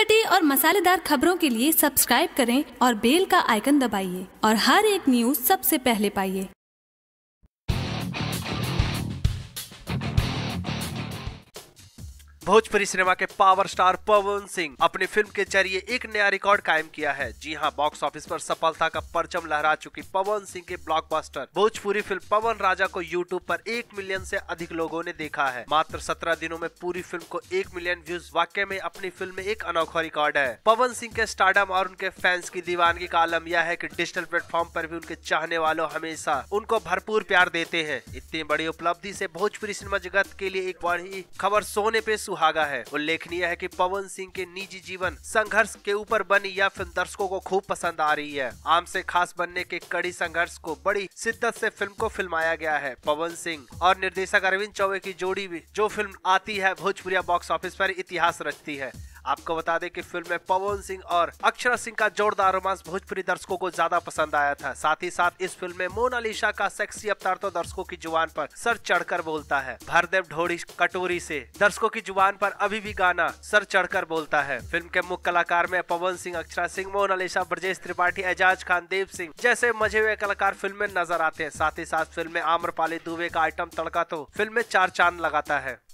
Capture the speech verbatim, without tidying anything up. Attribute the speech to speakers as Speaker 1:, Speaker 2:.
Speaker 1: चटपटी और मसालेदार खबरों के लिए सब्सक्राइब करें और बेल का आइकन दबाइए और हर एक न्यूज सबसे पहले पाइए।
Speaker 2: भोजपुरी सिनेमा के पावर स्टार पवन सिंह अपनी फिल्म के जरिए एक नया रिकॉर्ड कायम किया है। जी हां, बॉक्स ऑफिस पर सफलता का परचम लहरा चुकी पवन सिंह के ब्लॉकबस्टर भोजपुरी फिल्म पवन राजा को यूट्यूब पर एक मिलियन से अधिक लोगों ने देखा है। मात्र सत्रह दिनों में पूरी फिल्म को एक मिलियन व्यूज वाकई में अपनी फिल्म में एक अनोखा रिकॉर्ड है। पवन सिंह के स्टारडम और उनके फैंस की दीवानगी का आलम यह है कि डिजिटल प्लेटफॉर्म पर भी उनके चाहने वालों हमेशा उनको भरपूर प्यार देते हैं। इतनी बड़ी उपलब्धि से भोजपुरी सिनेमा जगत के लिए एक बड़ी खबर सोने पे सुहागा है। उल्लेखनीय है कि पवन सिंह के निजी जीवन संघर्ष के ऊपर बनी यह फिल्म दर्शकों को खूब पसंद आ रही है। आम से खास बनने के कड़ी संघर्ष को बड़ी शिद्दत से फिल्म को फिल्माया गया है। पवन सिंह और निर्देशक अरविंद चौबे की जोड़ी भी जो फिल्म आती है भोजपुरिया बॉक्स ऑफिस पर इतिहास रचती है। आपको बता दें कि फिल्म में पवन सिंह और अक्षरा सिंह का जोरदार रोमांस भोजपुरी दर्शकों को ज्यादा पसंद आया था। साथ ही साथ इस फिल्म में मोनालिसा का सेक्सी अवतार तो दर्शकों की जुबान पर सर चढ़कर बोलता है। भरदेव ढोड़ी कटोरी से दर्शकों की जुबान पर अभी भी गाना सर चढ़कर बोलता है। फिल्म के मुख्य कलाकार में पवन सिंह, अक्षरा सिंह, मोनालिसा, ब्रजेश त्रिपाठी, एजाज खान, देव सिंह जैसे मजे हुए कलाकार फिल्म में नजर आते हैं। साथ ही साथ फिल्म में आम्रपाली दुबे का आइटम तड़का तो फिल्म में चार चांद लगाता है।